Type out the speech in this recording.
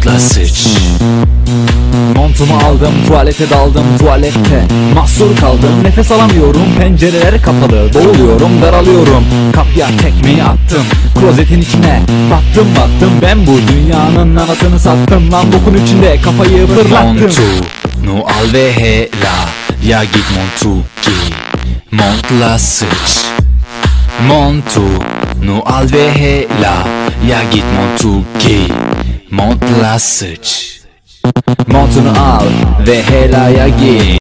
montla sıç. Montumu aldım, tuvalete daldım, tuvalette mahsur kaldım, nefes alamıyorum, pencereler kapalı, boğuluyorum, daralıyorum. Kapıya tekmeyi attım, klozetin içine battım, ben bu dünyanın anasını sattım. Lan bokun içinde kafayı fırlattım. Montunu al ve hela, ya git montu giy, montla sıç. Montunu al ve hela, ya git montu giy, montla sıç. Montunu al ve helaya giy.